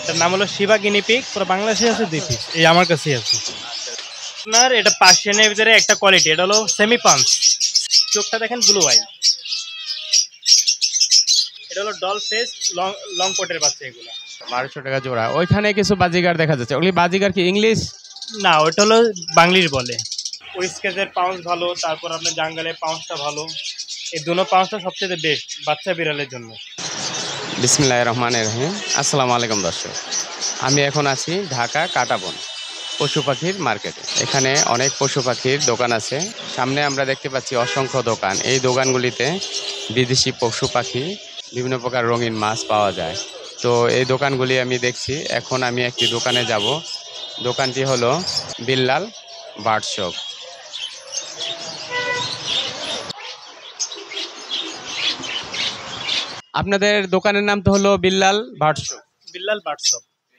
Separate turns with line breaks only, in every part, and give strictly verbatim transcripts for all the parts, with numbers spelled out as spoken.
এটার নাম হলো শিবা গিনিপিক, পুরো বাংলাদেশে আছে দুই পিস, এই আমার কাছেই আছে। আপনার এটা পার্সিয়ানের ভিতরে একটা কোয়ালিটি, এটা হলো সেমি পাঞ্চ, চোখটা দেখেন ব্লু আই। এটা হলো ডল ফেস লং লং কোটের বাচ্চা এগুলো।
বারোশো টাকা জোড়া। ওইখানে কিছু বাজিগার দেখা যাচ্ছে, ওগুলি বাজিগার কি ইংলিশ?
না, ওইটা হলো বাংলিশ বলে। উইস্কেজের পাউন্স ভালো, তারপর আপনার জাঙ্গালের পাউন্সটা ভালো, এই দুটো পাউন্সটা সবচেয়ে বেস্ট বাচ্চা বিড়ালের জন্য।
বিসমিল্লাহির রহমানির রহিম। আসসালামু আলাইকুম দর্শক, আমি এখন আছি ঢাকা কাঁটাবন পশু পাখির মার্কেটে। এখানে অনেক পশু পাখির দোকান আছে। সামনে আমরা দেখতে পাচ্ছি অসংখ্য দোকান। এই দোকানগুলিতে বিদেশি পশু পাখি, বিভিন্ন প্রকার রঙিন মাছ পাওয়া যায়। তো এই দোকানগুলি আমি দেখছি। এখন আমি একটি দোকানে যাব। দোকানটি হলো বিল্লাল বার্ড শপ। আপনাদের দোকানের নাম তো হলো Billal bird shop.
Billal bird shop.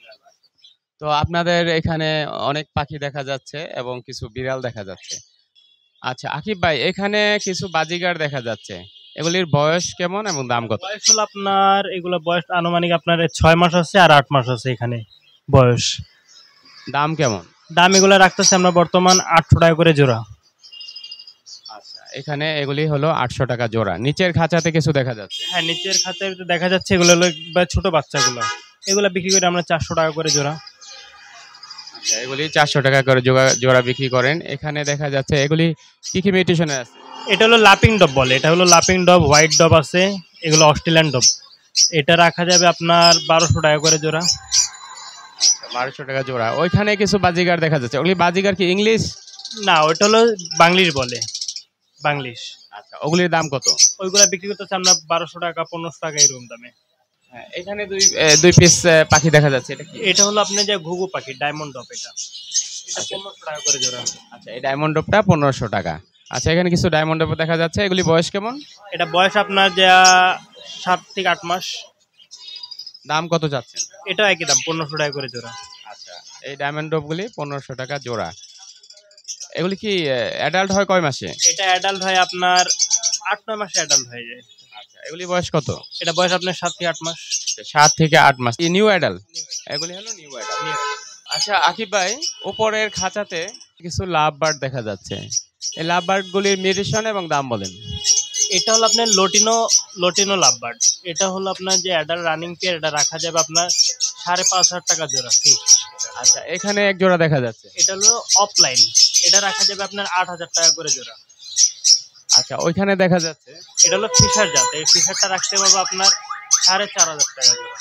তো আপনাদের এখানে অনেক পাখি দেখা যাচ্ছে এবং কিছু বিড়াল দেখা যাচ্ছে। আচ্ছা আকিব ভাই, এখানে কিছু বাজিগার দেখা যাচ্ছে, এগুলির বয়স কেমন এবং দাম কত?
বয়স হলো আপনার, এগুলো বয়স আনুমানিক আপনার ছয় মাস আছে আর আট মাস আছে এখানে বয়স।
দাম কেমন?
দাম এগুলো রাখতেছে আমরা বর্তমান আটশো টাকা করে জোড়া।
আচ্ছা, এখানে এগুলি হলো আটশো টাকা জোড়া। নিচের খাঁচাতে কিছু দেখা যাচ্ছে।
হ্যাঁ, নিচের খাঁচায় দেখা যাচ্ছে এগুলো হলো একবার ছোট বাচ্চাগুলো, এগুলো বিক্রি করে আমরা চারশো টাকা করে জোড়া।
আচ্ছা, এগুলি চারশো টাকা করে জোড়া জোড়া বিক্রি করেন। এখানে দেখা যাচ্ছে এগুলি কি কি মিউটেশনে আছে?
এটা হলো লাপিং ডব বলে, এটা হলো লাপিং ডব, হোয়াইট ডব আছে, এগুলো অস্ট্রেলিয়ান ডব। এটা রাখা যাবে আপনার বারোশো টাকা করে জোড়া।
বারোশো টাকা জোড়া। ওইখানে কিছু বাজিগার দেখা যাচ্ছে, ওগুলি বাজিগার কি ইংলিশ?
না, ওইটা হলো বাংলিশ বলে, বাংলিশ।
আচ্ছা, ওগুলির দাম কত?
ওইগুলা বিক্রি করতেছে আমরা বারোশো টাকা পনেরোশো টাকা এরকম দামে।
হ্যাঁ, এখানে দুই এ, দুই পিস পাখি দেখা যাচ্ছে, এটা কি?
এটা হলো আপনার যে ঘুঘু পাখি, ডায়মন্ড ডব, এটা এটা পনেরোশো টাকা করে জোড়া।
আচ্ছা, এই ডায়মন্ড ডবটা পনেরোশো টাকা। আচ্ছা, এখানে কিছু ডায়মন্ড ডব দেখা যাচ্ছে, এগুলি বয়স কেমন?
এটা বয়স আপনার যে সাত থেকে আট মাস।
দাম কত যাচ্ছে?
এটা একই দাম, পনেরোশো টাকা করে জোড়া।
আচ্ছা, এই ডায়মন্ড ডবগুলি পনেরোশো টাকা জোড়া। এগুলি কি অ্যাডাল্ট হয় কয় মাসে?
এটা অ্যাডাল্ট হয় আপনার আট নয় মাসে অ্যাডাল্ট হয়ে যায়।
আচ্ছা, এগুলি বয়স কত?
এটা বয়স আপনার সাত থেকে আট মাস।
সাত থেকে আট মাস। নিউ অ্যাডাল্ট, এগুলি হলো নিউ অ্যাডাল্ট। আচ্ছা আকিব ভাই, উপরের খাঁচাতে কিছু লাভ বার্ড দেখা যাচ্ছে, এই লাভ বার্ড গুলির মিউটেশন এবং দাম বলেন।
এটা হলো আপনার লটিনো লটিনো লাভবার্ড। এটা হলো আপনার যে অ্যাডাল্ট রানিং পেয়ার, এটা রাখা যাবে আপনার সাড়ে পাঁচ হাজার টাকা জোড়া।
আচ্ছা, এখানে এক জোড়া দেখা যাচ্ছে,
এটা হলো অফলাইন, এটা রাখা যাবে আপনার আট হাজার টাকা করে জোড়া।
আচ্ছা, ওইখানে দেখা যাচ্ছে
এটা হলো ফিশার জাত, এই ফিশারটা রাখতে পারবো আপনার সাড়ে চার হাজার টাকা জোড়া।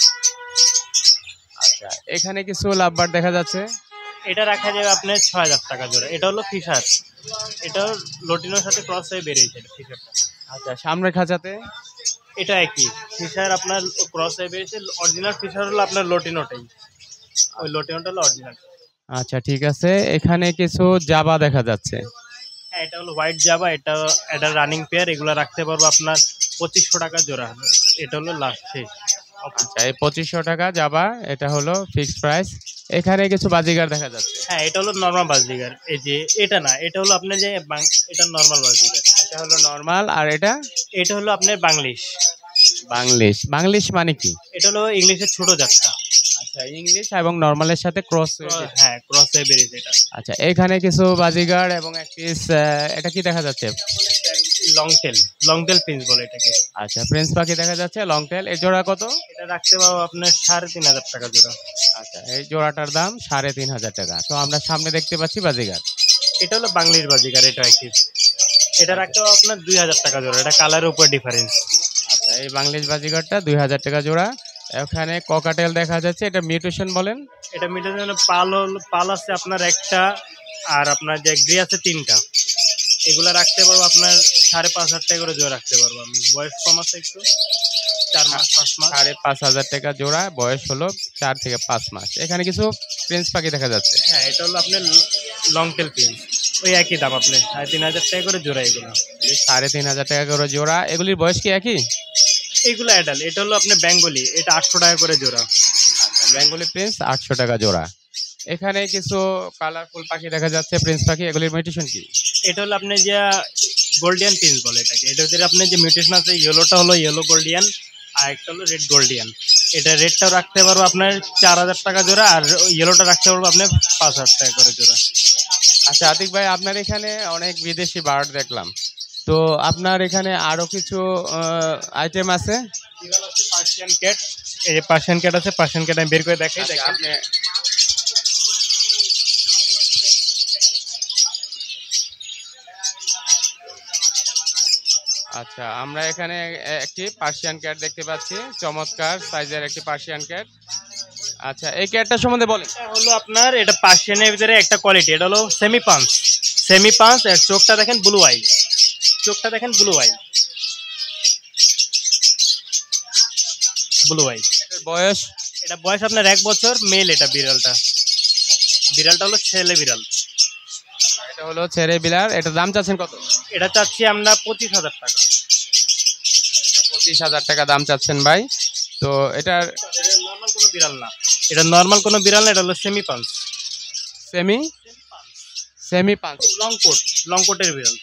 আচ্ছা, এখানে কিছু লাভ বার্ড দেখা যাচ্ছে,
এটা রাখা যাবে আপনার ছয় হাজার টাকা জোড়া। এটা হলো ফিশার, এটা লটিনোর সাথে ক্রস হয়ে বেরিয়েছে ফিশারটা।
আচ্ছা, সামনের খাঁচাতে
এটা একই ফিশার, আপনার ক্রস হয়ে বেরিয়েছে। অরিজিনাল ফিশার হলো আপনার লটিনোটাই, ওই লটিনোটা হলো অরিজিনাল।
আচ্ছা ঠিক আছে, এখানে কিছু জাবা দেখা যাচ্ছে।
হ্যাঁ, এটা হলো হোয়াইট জাবা, এটা এটা রানিং পেয়ার, এগুলো রাখতে পারবো আপনার পঁচিশশো টাকা জোড়া। এটা হলো লাস্ট শেষ।
আচ্ছা, এই পঁচিশশো টাকা যাবা, এটা হলো ফিক্সড প্রাইস। এখানে কিছু বাজিগার দেখা যাচ্ছে।
হ্যাঁ, এটা হলো নর্মাল বাজিগার, এই যে এটা না, এটা হলো আপনার যে এটা নর্মাল বাজিগার,
এটা হলো নর্মাল। আর এটা
এটা হলো আপনার বাংলিশ।
বাংলিশ, বাংলিশ মানে কি?
এটা হলো ইংলিশের ছোট জাতটা।
আচ্ছা, ইংলিশ এবং নরমালের সাথে ক্রস।
হ্যাঁ, ক্রস হয়ে বেরিয়েছে এটা।
আচ্ছা, এখানে কিছু বাজিগার এবং এক পিস, এটা কি দেখা যাচ্ছে?
Long tail, long tail prince বলে এটাকে।
আচ্ছা, প্রিন্স পাখি দেখা যাচ্ছে, লং টেল। এই জোড়া কত?
এটা রাখতে পারবো আপনার সাড়ে তিন হাজার টাকা জোড়া।
আচ্ছা, এই জোড়াটার দাম সাড়ে তিন হাজার টাকা। তো আমরা সামনে দেখতে পাচ্ছি বাজিগার,
এটা হলো বাংলিশ বাজিগার, এটা একই। এটা রাখতে পারবো আপনার দুই হাজার টাকা জোড়া, এটা কালারের উপর ডিফারেন্স।
আচ্ছা, এই বাংলিশ বাজিগারটা দুই হাজার টাকা জোড়া। এখানে ককাটেল দেখা যাচ্ছে, এটা মিউটেশন বলেন।
এটা মিউটেশন পাল পাল আছে আপনার একটা, আর আপনার যে গ্রে আছে তিনটা। এগুলা রাখতে পারবো আপনার সাড়ে পাঁচ হাজার টাকা করে জোড়া রাখতে পারবো আমি। বয়স কম আছে একটু, চার মাস পাঁচ মাস।
সাড়ে পাঁচ হাজার টাকা জোড়া, বয়স হলো চার থেকে পাঁচ মাস। এখানে কিছু প্রিন্স পাখি দেখা যাচ্ছে।
হ্যাঁ, এটা হলো আপনার লং টেল প্রিন্স, ওই একই দাম আপনার সাড়ে তিন হাজার টাকা করে জোড়া। এগুলো
সাড়ে তিন হাজার টাকা করে জোড়া। এগুলির বয়স কি একই?
এগুলো অ্যাডাল। এটা হলো আপনার বেঙ্গলি, এটা আটশো টাকা করে জোড়া।
আচ্ছা, বেঙ্গলি প্রিন্স আটশো টাকা জোড়া। এখানে কিছু কালারফুল পাখি দেখা যাচ্ছে, প্রিন্স পাখি। এগুলির মিউটেশন কি?
এটা হলো আপনার যে গোল্ডিয়ান প্রিন্স বলে এটাকে। এটার ভিতরে আপনার যে মিউটেশন আছে, ইয়েলোটা হলো ইয়েলো গোল্ডিয়ান, আর একটা হলো রেড গোল্ডিয়ান। এটা রেডটাও রাখতে পারবো আপনার চার হাজার টাকা জোড়া, আর ইয়েলোটা রাখতে পারবো আপনার পাঁচ হাজার টাকা করে জোড়া।
আচ্ছা আতিক ভাই, আপনার এখানে অনেক বিদেশি বার্ড দেখলাম, তো আপনার এখানে আরো কিছু আইটেম আছে?
পার্সিয়ান ক্যাট, এই যে পার্সিয়ান ক্যাট আছে, পার্সিয়ান ক্যাট আমি বের করে দেখাই।
আচ্ছা,
দেখেন
আপনি আচ্ছা, আমরা এখানে একটি পার্সিয়ান ক্যাট দেখতে পাচ্ছি, চমৎকার সাইজের একটি পার্সিয়ান ক্যাট। আচ্ছা, এই ক্যাটটা সম্বন্ধে বলেন।
এটা হলো আপনার, এটা পার্সিয়ানের ভিতরে একটা কোয়ালিটি, এটা হলো সেমি পাঞ্চ। সেমি পাঞ্চ, এর চোখটা দেখেন ব্লু আই, চোখটা দেখেন ব্লু আই, ব্লু আই।
বয়স?
এটা বয়স আপনার এক বছর, মেল। এটা বিড়ালটা, বিড়ালটা হলো ছেলে বিড়াল।
এটা হলো ছেড়ে বিলার, এটার দাম চাচ্ছেন কত?
এটা চাচ্ছি আমরা পঁচিশ হাজার টাকা।
পঁচিশ হাজার টাকা দাম চাচ্ছেন ভাই। তো এটার
নর্মাল কোনো বিড়াল না, এটা নর্মাল কোনো বিড়াল না, এটা হলো সেমি পাঞ্চ।
সেমি সেমি পাঁচ
লং কোট, লং কোটের বিড়াল।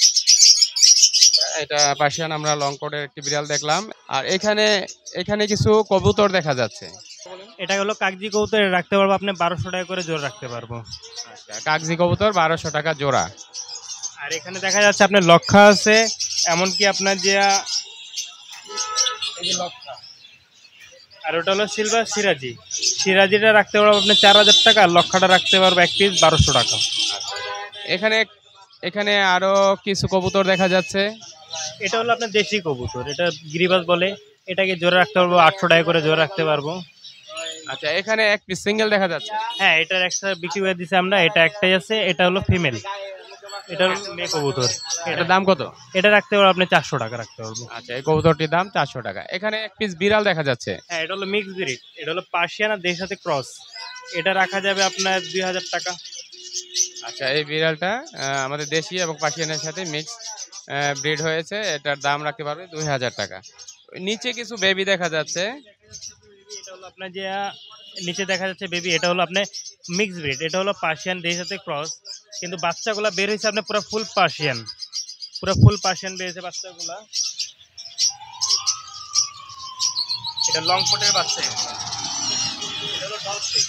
এটা পার্সিয়ান, আমরা লং কোটের একটি বিড়াল দেখলাম। আর এখানে এখানে কিছু কবুতর দেখা যাচ্ছে।
এটা হলো কাগজি কবুতর, এটা রাখতে পারবো আপনি বারোশো টাকা করে জোড়া রাখতে পারবো।
আচ্ছা, কাগজি কবুতর বারোশো টাকা জোড়া।
আর এখানে দেখা যাচ্ছে আপনার লক্ষা আছে, এমনকি আপনার যে এই যে লক্ষা, আর ওটা হলো সিলভার সিরাজি। সিরাজিটা রাখতে পারবো আপনার চার হাজার টাকা, আর লক্ষাটা রাখতে পারবো এক পিস বারোশো টাকা।
এখানে এখানে আরো কিছু কবুতর দেখা যাচ্ছে।
এটা হলো আপনার দেশি কবুতর, এটা গিরিবাজ বলে। এটাকে জোড়া রাখতে পারবো আটশো টাকা করে জোড়া রাখতে পারবো।
আচ্ছা, এখানে এক পিস সিঙ্গেল দেখা যাচ্ছে।
হ্যাঁ, এটার একটা বিক্রি করে দিছি আমরা, এটা একটাই আছে, এটা হলো ফিমেল, এটা হলো মেয়ে কবুতর।
এটার দাম কত?
এটা রাখতে পারবো আপনি চারশো টাকা রাখতে পারবো।
আচ্ছা, এই কবুতরটির দাম চারশো টাকা। এখানে এক পিস বিড়াল দেখা যাচ্ছে।
হ্যাঁ, এটা হলো মিক্স ব্রিড, এটা হলো পার্সিয়ান আর দেশের সাথে ক্রস। এটা রাখা যাবে আপনার দুই হাজার টাকা।
আচ্ছা, এই বিড়ালটা আহ, আমাদের দেশি এবং পার্সিয়ানের সাথে মিক্স ব্রিড হয়েছে, এটার দাম রাখতে পারবে দুই হাজার টাকা। নিচে কিছু বেবি দেখা যাচ্ছে।
এটা হলো আপনার যে নিচে দেখা যাচ্ছে বেবি, এটা হলো আপনার মিক্স ব্রিড, এটা হলো পার্সিয়ান দেশের সাথে ক্রস, কিন্তু বাচ্চাগুলা বের হয়েছে আপনার পুরো ফুল পার্সিয়ান, পুরো ফুল পার্সিয়ান বেরিয়েছে বাচ্চাগুলা। এটা লং কোটের বাচ্চা, এটা হলো ডল ফেস,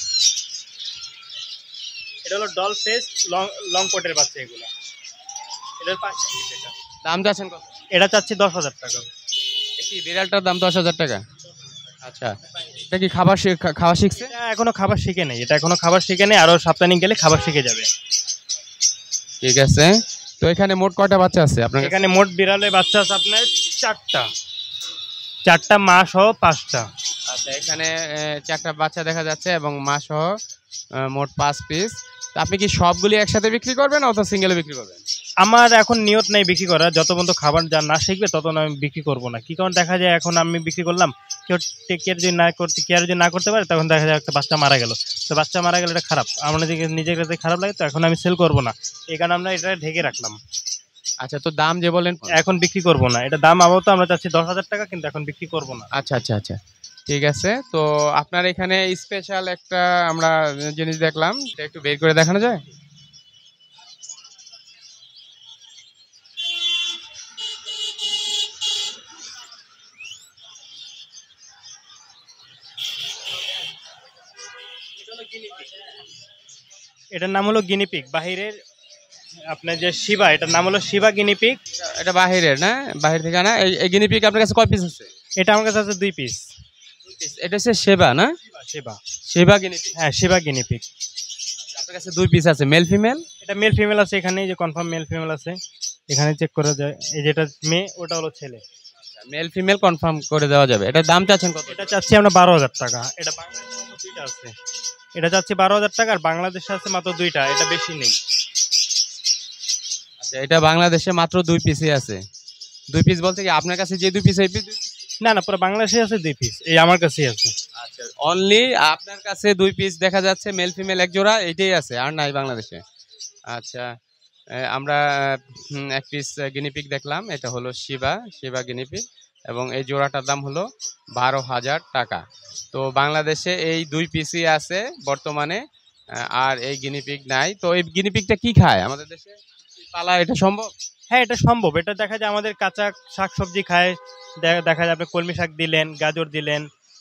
এটা হলো ডল ফেস লং লং কোটের বাচ্চা এগুলা। এটার পার্সিয়ান, এটা
দাম চাচ্ছেন কত?
এটা চাচ্ছি দশ হাজার টাকা।
এই বিড়ালটার দাম দশ হাজার টাকা। আচ্ছা, এটা কি খাবার শি- খা- খাওয়া শিখছে?
এটা এখনো খাবার শিখে নেই, এটা এখনো খাবার শিখে নেই, আরো সপ্তাহে গেলে খাবার শিখে যাবে।
ঠিক আছে। তো এখানে মোট কয়টা বাচ্চা আছে আপনার কাছে?
এখানে মোট বিড়ালের বাচ্চা আছে আপনার চারটা, চারটা মা সহ পাঁচটা।
আচ্ছা, এখানে আহ, চারটা বাচ্চা দেখা যাচ্ছে এবং মা সহ আহ, মোট পাঁচ পিস। আপনি কি সবগুলি একসাথে বিক্রি করবেন অথবা সিঙ্গেলে বিক্রি করবেন?
আমার এখন নিয়ত নেই বিক্রি করার, যত পর্যন্ত খাবার যা না শিখবে তত আমি বিক্রি করব না। কি কারণ দেখা যায় এখন আমি বিক্রি করলাম, কেউ টেক কেয়ার যদি না করতে কেয়ার যদি না করতে পারে, তখন দেখা যায় একটা বাচ্চা মারা গেল, তো বাচ্চা মারা গেলে এটা খারাপ, আমার নিজেকে নিজের কাছে খারাপ লাগে, তো এখন আমি সেল করব না, এই কারণে আমরা এটা ঢেকে রাখলাম।
আচ্ছা, তো দাম যে বলেন
এখন বিক্রি করব না, এটা দাম আপাতত আমরা চাচ্ছি দশ হাজার টাকা, কিন্তু এখন বিক্রি করব না।
আচ্ছা আচ্ছা আচ্ছা, ঠিক আছে। তো আপনার এখানে স্পেশাল একটা আমরা জিনিস দেখলাম, এটা একটু বের করে দেখানো যায়?
এটার নাম হলো গিনিপিক, বাহিরের আপনার যে শিবা, এটার নাম হলো শিবা গিনিপিক।
এটা বাহিরের না? বাহির থেকে না? এই এই গিনিপিগ আপনার কাছে কয় পিস আছে?
এটা আমার কাছে আছে দুই পিস।
এটা হচ্ছে সেবা না?
শিবা,
সেবা গিনিপিগ।
হ্যাঁ শিবা গিনিপিক।
আপনার কাছে দুই পিস আছে, মেল ফিমেল?
এটা মেল ফিমেল আছে, এখানে যে কনফার্ম মেল ফিমেল আছে, এখানে চেক করা যায়। এই যেটা মেয়ে, ওটা হলো ছেলে।
মেল ফিমেল কনফার্ম করে দেওয়া যাবে। এটার দাম চাচ্ছেন কত?
এটা চাচ্ছি আমরা বারো হাজার টাকা। এটা বাংলাদেশে দুইটা আছে, এটা চাচ্ছি বারো হাজার টাকা, আর বাংলাদেশে আছে মাত্র দুইটা, এটা বেশি নেই।
আচ্ছা, এটা বাংলাদেশে মাত্র দুই পিসই আছে। দুই পিস বলতে কি আপনার কাছে যে দুই পিস, এই পিস?
না না, পুরো বাংলাদেশে আছে দুই পিস, এই আমার কাছেই আছে।
আচ্ছা, অনলি আপনার কাছে দুই পিস দেখা যাচ্ছে, মেল ফিমেল এক জোড়া, এইটাই আছে, আর নাই বাংলাদেশে। আচ্ছা, আহ, আমরা হুম, এক পিস গিনিপিগ দেখলাম, এটা হলো শিবা শিবা গিনিপিগ, এবং এই জোড়াটার দাম হলো বারো হাজার টাকা। তো বাংলাদেশে এই দুই পিসই আছে বর্তমানে, আহ, আর এই গিনিপিগ নাই। তো এই গিনিপিগটা কি খায় আমাদের দেশে? পালা এটা সম্ভব?
হ্যাঁ, এটা সম্ভব। এটা দেখা যায় আমাদের কাঁচা শাক সবজি খায়, দে- দেখা যাবে কলমি শাক দিলেন, গাজর দিলেন,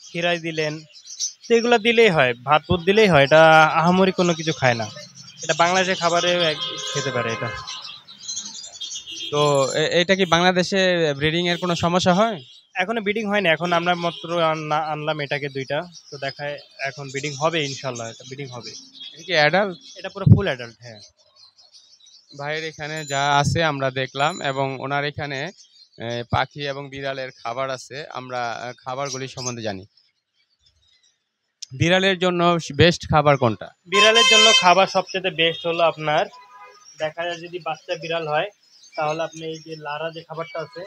খিরাই দিলেন, তো এগুলো দিলেই হয়, ভাত ভুত দিলেই হয়। এটা আহামরি কোনো কিছু খায় না, এটা বাংলাদেশের খাবারে এক- খেতে পারে এটা।
তো এ- এটা কি বাংলাদেশে ব্রিডিং এর কোনো সমস্যা হয়?
এখনো বিডিং হয়নি, এখন আমরা মাত্র আনলা- আনলাম এটাকে দুইটা, তো দেখায় এখন বিডিং হবে, ইনশাল্লাহ এটা বিডিং হবে।
এটা কি অ্যাডাল্ট?
এটা পুরো ফুল অ্যাডাল্ট, হ্যাঁ।
ভাইয়ের এখানে যা আছে আমরা দেখলাম, এবং ওনার এখানে এ, পাখি এবং বিড়ালের খাবার আছে, আমরা আহ, খাবারগুলি সম্বন্ধে জানি। বিড়ালের জন্য বেস্ট খাবার কোনটা?
বিড়ালের জন্য খাবার সবচেয়ে বেস্ট হলো আপনার, দেখা যায় যদি বাচ্চা বিড়াল হয় তাহলে আপনি এই যে লারা যে খাবারটা আছে,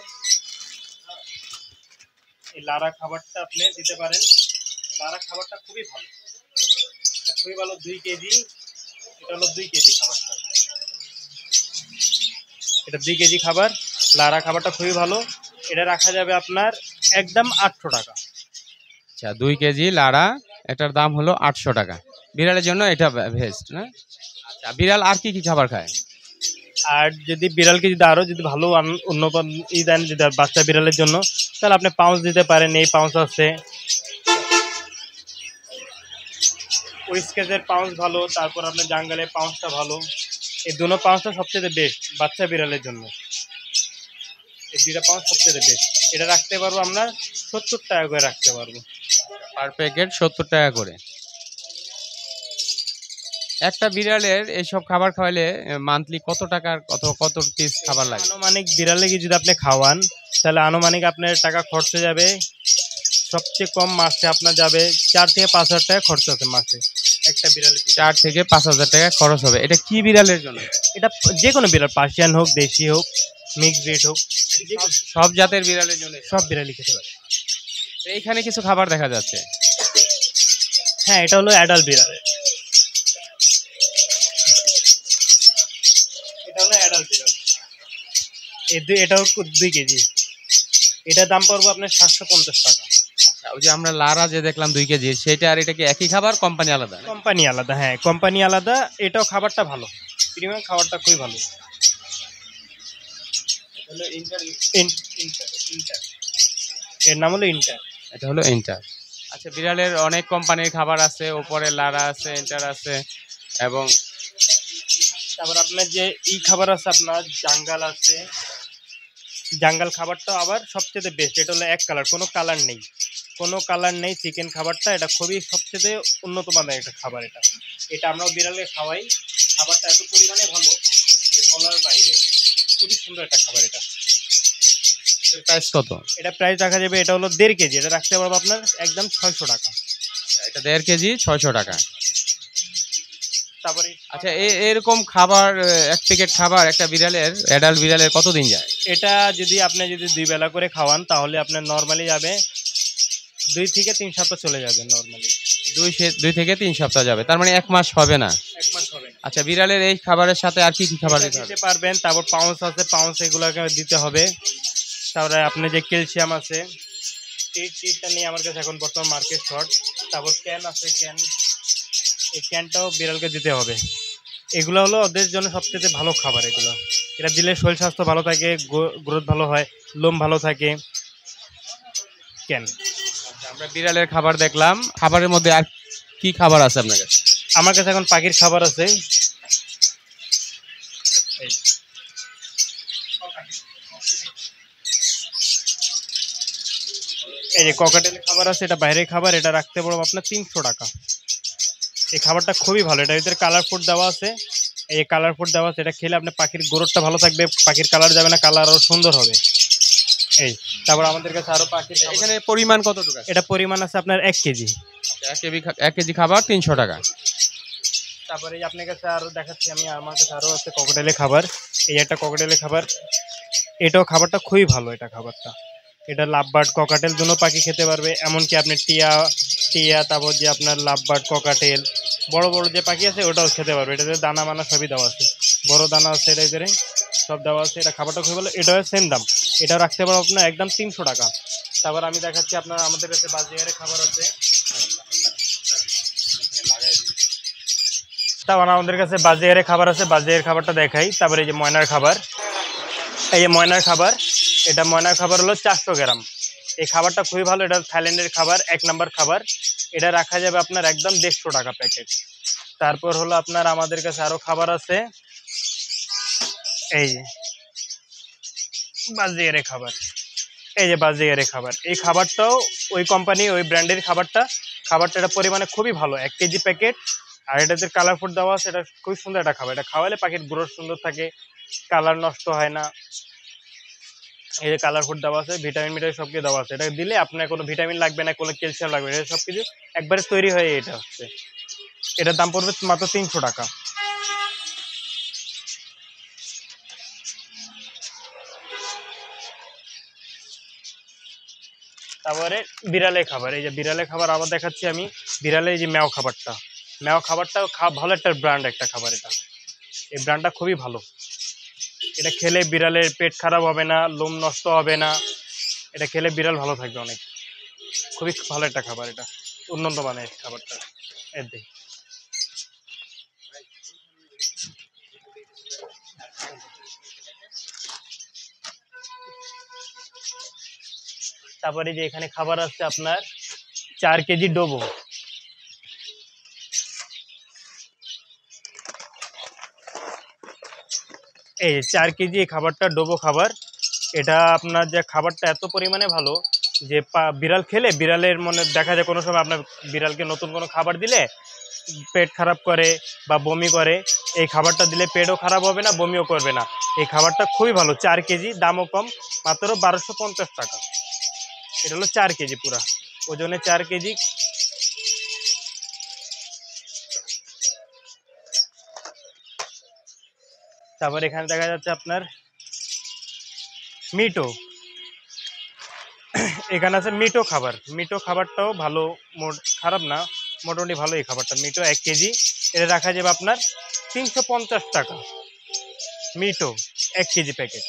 এই লারা খাবারটা আপনি দিতে পারেন। লারা খাবারটা খুবই ভালো, এটা খুবই ভালো, দুই কেজি, এটা হলো দুই কেজি খাবারটা, এটা দুই কেজি খাবার। লারা খাবারটা খুবই ভালো, এটা রাখা যাবে আপনার একদম আটশো টাকা।
আচ্ছা, দুই কেজি লাড়া, এটার দাম হলো আটশো টাকা। বিড়ালের জন্য এটা বেস্ট না? আচ্ছা, বিড়াল আর কি কি খাবার খায়?
আর যদি বিড়ালকে যদি আরো যদি ভালো আন- উন্নত ই দেন যদি বাচ্চা বিড়ালের জন্য, তাহলে আপনি পাউচ দিতে পারেন, এই পাউচ আছে, উইস্কেজের পাউচ ভালো, তারপর আপনার জাঙ্গালের পাউচটা ভালো। এই দুটো পাউচটা সবচেয়ে বেস্ট বাচ্চা বিড়ালের জন্য, এই দুইটা পাউচ সবচেয়ে বেস্ট। এটা রাখতে পারবো আমরা সত্তর টাকা করে রাখতে পারবো।
পার প্যাকেট সত্তর টাকা করে। একটা বিড়ালের এইসব খাবার খাওয়ালে মান্থলি কত টাকার কত কত পিস খাবার লাগে?
আনুমানিক বিড়ালে কি যদি আপনি খাওয়ান, তাহলে আনুমানিক আপনার টাকা খরচ যাবে, সবচেয়ে কম মাসে আপনার যাবে চার থেকে পাঁচ হাজার টাকা খরচ আছে মাসে একটা বিড়ালে।
চার থেকে পাঁচ হাজার টাকা খরচ হবে। এটা কি বিড়ালের জন্য?
এটা যে কোনো বিড়াল, পার্সিয়ান হোক, দেশি হোক, মিক্স ব্রিড হোক, যে কোনো-
সব জাতের বিড়ালের জন্য?
সব বিড়ালই খেতে পারে।
তো এইখানে কিছু খাবার দেখা যাচ্ছে।
হ্যাঁ, এটা হলো অ্যাডাল্ট বিড়াল, এটা হলো অ্যাডাল্ট বিড়াল, এই দুই এটাও দুই কেজি, এটার দাম পড়বো আপনার সাতশো পঞ্চাশ টাকা।
আচ্ছা, ওই যে আমরা লারা যে দেখলাম দুই কেজি, সেটা আর এটা কি একই খাবার, কোম্পানি আলাদা?
কোম্পানি আলাদা, হ্যাঁ কোম্পানি আলাদা, এটাও খাবারটা ভালো, প্রিমিয়াম খাবারটা খুবই ভালো। হলো ইন্টার, ইন- ইন্টার ইন্টার এর নাম হলো ইন্টার।
এটা হলো ইন্টার। আচ্ছা, বিড়ালের অনেক কোম্পানির খাবার আছে, উপরে লারা আছে, ইন্টার আছে, এবং
তারপর আপনার যে ই খাবার আছে, আপনার জাঙ্গাল আছে, জাঙ্গাল খাবারটা আবার সবচেয়ে বেস্ট, এটা হলো এক কালার, কোনো কালার নেই, কোনো কালার নেই চিকেন খাবারটা, এটা খুবই সবচেয়ে উন্নত মানের একটা খাবার। এটা এটা আমরাও বিড়ালে খাওয়াই, খাবারটা এত পরিমাণে ভালো যে বলার বাইরে, খুবই সুন্দর একটা খাবার এটা।
প্রাইস কত?
এটা প্রাইস রাখা যাবে, এটা হলো দেড় কেজি, এটা রাখতে পারবো আপনার একদম ছয়শো টাকা।
আচ্ছা, এটা দেড় কেজি ছয়শো টাকা।
তারপরে
আচ্ছা, এ- এরকম খাবার, আহ, এক প্যাকেট খাবার একটা বিড়ালের, অ্যাডাল্ট বিড়ালের কতদিন যায়?
এটা যদি আপনি যদি দুই বেলা করে খাওয়ান, তাহলে আপনার নর্মালি যাবে দুই থেকে তিন সপ্তাহ চলে যাবে নর্মালি।
দুই সে- দুই থেকে তিন সপ্তাহ যাবে, তার মানে এক মাস হবে না?
এক মাস হবে না।
আচ্ছা, বিড়ালের এই খাবারের সাথে আর কি কি খাবার
এটা
দিতে হবে?
দিতে পারবেন, তারপর পাউন্স আছে, পাউন্স এগুলোকে দিতে হবে। তারপরে আপনি যে ক্যালসিয়াম আছে, টিট টিটটা নিয়ে আমার কাছে এখন বর্তমান মার্কেট শর্ট। তারপর ক্যান আছে, ক্যান, এই ক্যানটাও বিড়ালকে দিতে হবে। এগুলো হলো ওদের জন্য সবচেয়ে ভালো খাবার এগুলো, এটা দিলে শরীর স্বাস্থ্য ভালো থাকে, গ্রোথ ভালো হয়, লোম ভালো থাকে। ক্যান,
আচ্ছা, আমরা বিড়ালের খাবার দেখলাম, খাবারের মধ্যে আর কি খাবার আছে আপনার কাছে?
আমার কাছে এখন পাখির খাবার আছে, এই এই যে ককাটেলের খাবার আছে, এটা বাইরের খাবার, এটা রাখতে পারবো আপনার তিনশো টাকা। এই খাবারটা খুবই ভালো, এটার ভিতরে কালার ফুড দেওয়া আছে, এই যে কালার ফুড দেওয়া আছে, এটা খেলে আপনার পাখির গ্রোথটা ভালো থাকবে, পাখির কালার যাবে না, কালার আরও সুন্দর হবে। এই তারপর আমাদের কাছে আরও পাখির খাবার-
এখানে পরিমাণ কতটুকু আছে?
এটা পরিমাণ আছে আপনার এক কেজি।
এক কেজি এক কেজি খাবার তিনশো টাকা।
তারপরে এই আপনার কাছে আরও দেখাচ্ছি আমি, আমার কাছে আরও আছে ককটেলের খাবার, এই একটা ককটেলের খাবার, এটাও খাবারটা খুবই ভালো, এটা খাবারটা, এটা লাভবার্ড ককাটেল দুটো পাখি খেতে পারবে, এমনকি আপনি টিয়া টিয়া তারপর যে আপনার লাভবার্ড ককাটেল বড় বড় যে পাখি আছে ওটাও খেতে পারবে। এটাতে দানা মানা সবই দেওয়া আছে, বড় দানা আছে, এটা ভিতরে সব দেওয়া আছে, এটা খাবারটা খুবই ভালো, এটাও সেম দাম, এটাও রাখতে পারবো আপনার একদম তিনশো টাকা। তারপর আমি দেখাচ্ছি আপনার, আমাদের কাছে বাজিয়ারের খাবার আছে, তারপর আমাদের কাছে বাজিয়ারের খাবার আছে, বাজিয়ারের খাবারটা দেখাই। তারপরে এই যে ময়নার খাবার, এই যে ময়নার খাবার, এটা ময়নার খাবার হলো চারশো গ্রাম, এই খাবারটা খুবই ভালো, এটা থাইল্যান্ডের খাবার, এক নাম্বার খাবার। এটা রাখা যাবে আপনার একদম দেড়শো টাকা প্যাকেট। তারপর হলো আপনার আমাদের কাছে আরো খাবার আছে, এই যে বাজিয়ারে খাবার, এই যে বাজিয়ারে খাবার। এই খাবারটাও ওই কোম্পানি, ওই ব্র্যান্ডের খাবারটা। খাবারটা এটা পরিমাণে খুবই ভালো, এক কেজি প্যাকেট। আর এটাতে কালার ফুড দেওয়া আছে, এটা খুবই সুন্দর একটা খাবার। এটা খাওয়ালে পাখির গ্রোথ সুন্দর থাকে, কালার নষ্ট হয় না। এই যে কালার ফুড দেওয়া আছে, ভিটামিন মিটামিন সব কিছু দেওয়া আছে। এটা দিলে আপনার কোনো ভিটামিন লাগবে না, কোনো ক্যালসিয়াম লাগবে না, এটা সব কিছু একবারে তৈরি হয়ে এটা হচ্ছে। এটার দাম পড়বে মাত্র তিনশো টাকা। তারপরে বিড়ালের খাবার, এই যে বিড়ালের খাবার আবার দেখাচ্ছি আমি। বিড়ালের এই যে ম্যাও খাবারটা, ম্যাও খাবারটাও ভালো একটা ব্র্যান্ড, একটা খাবার। এটা এই ব্র্যান্ডটা খুবই ভালো। এটা খেলে বিড়ালের পেট খারাপ হবে না, লোম নষ্ট হবে না। এটা খেলে বিড়াল ভালো থাকবে অনেক, খুবই ভালো একটা খাবার। এটা উন্নত মানের খাবারটা। এর দিই তারপরে যে এখানে খাবার আছে আপনার চার কেজি ডোবো। এই চার কেজি এই খাবারটা ডোবো খাবার। এটা আপনার যে খাবারটা এত পরিমাণে ভালো যে বিড়াল খেলে, বিড়ালের মনে দেখা যায় কোনো সময় আপনার বিড়ালকে নতুন কোনো খাবার দিলে পেট খারাপ করে বা বমি করে, এই খাবারটা দিলে পেটও খারাপ হবে না, বমিও করবে না। এই খাবারটা খুবই ভালো, চার কেজি, দামও কম, মাত্র বারোশো পঞ্চাশ টাকা। এটা হলো চার কেজি পুরা ওজনে, চার কেজি। তারপর এখানে দেখা যাচ্ছে আপনার মিটো, এখানে আছে মিটো খাবার। মিটো খাবারটাও ভালো, খারাপ না, মোটামুটি ভালো এই খাবারটা। মিটো এক কেজি, এটা রাখা যাবে আপনার তিনশো পঞ্চাশ টাকা। মিটো এক কেজি প্যাকেট।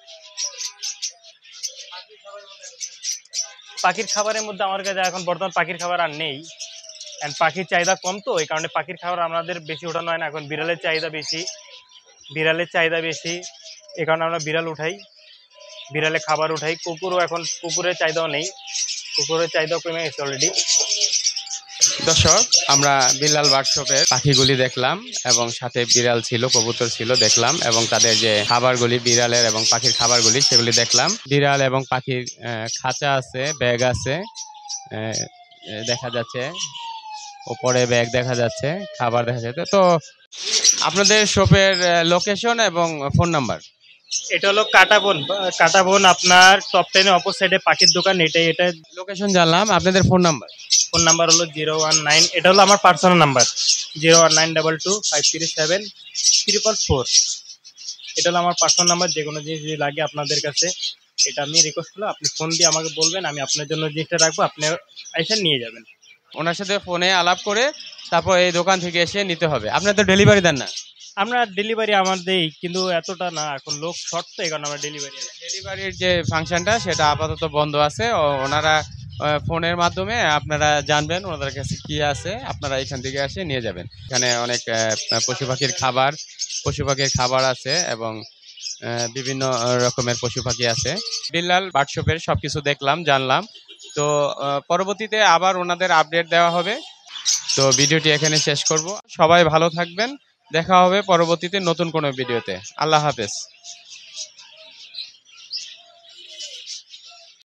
পাখির খাবারের মধ্যে আমার কাছে এখন বর্তমান পাখির খাবার আর নেই, অ্যান্ড পাখির চাহিদা কম, তো এই কারণে পাখির খাবার আমাদের বেশি ওঠানো হয় না। এখন বিড়ালের চাহিদা বেশি, বিড়ালের চাহিদা বেশি, এই কারণে আমরা বিড়াল উঠাই, বিড়ালে খাবার উঠাই। কুকুরও এখন, কুকুরের চাহিদাও নেই, কুকুরের চাহিদাও কমে গেছে অলরেডি।
দর্শক, আমরা বিল্লাল ওয়ার্কশপের পাখিগুলি দেখলাম এবং সাথে বিড়াল ছিল, কবুতর ছিল দেখলাম, এবং তাদের যে খাবারগুলি বিড়ালের এবং পাখির খাবারগুলি সেগুলি দেখলাম। বিড়াল এবং পাখির খাঁচা আছে, ব্যাগ আছে দেখা যাচ্ছে, উপরে ব্যাগ দেখা যাচ্ছে, খাবার দেখা যাচ্ছে। তো আপনাদের শপের লোকেশন এবং ফোন নাম্বার?
এটা হলো কাটাবন, কাটাবন আপনার টপ টেনের অপর সাইডে পাখির দোকান। এটাই, এটা
লোকেশন জানলাম। আপনাদের ফোন নাম্বার?
ফোন নাম্বার হলো জিরো ওয়ান নাইন, এটা হলো আমার personal number, zero one nine double two five three seven triple four. এটা হলো আমার পার্সোনাল নাম্বার। যে কোনো জিনিস যদি লাগে আপনাদের কাছে, এটা আমি রিকোয়েস্ট করলে আপনি ফোন দিয়ে আমাকে বলবেন, আমি আপনার জন্য জিনিসটা রাখবো, আপনি এসে নিয়ে যাবেন।
ওনার সাথে ফোনে আলাপ করে তারপর এই দোকান থেকে এসে নিতে হবে। আপনার তো ডেলিভারি দেন না?
আমরা ডেলিভারি আমার দেই, কিন্তু এতটা না, এখন লোক শর্ট, তো এই কারণে আমরা ডেলিভারি
ডেলিভারির যে ফাংশনটা সেটা আপাতত বন্ধ আছে। ওনারা ফোনের মাধ্যমে আপনারা জানবেন ওনাদের কাছে কি আছে, আপনারা এখান থেকে এসে নিয়ে যাবেন। এখানে অনেক পশু পাখির খাবার, পশু পাখির খাবার আছে এবং বিভিন্ন রকমের পশু পাখি আছে। বিল্লাল ওয়ার্কশপের সবকিছু দেখলাম, জানলাম। তো পরবর্তীতে আবার ওনাদের আপডেট দেওয়া হবে। তো ভিডিওটি এখানে শেষ করব। সবাই ভালো থাকবেন, দেখা হবে পরবর্তীতে নতুন কোনো ভিডিওতে। আল্লাহ হাফেজ।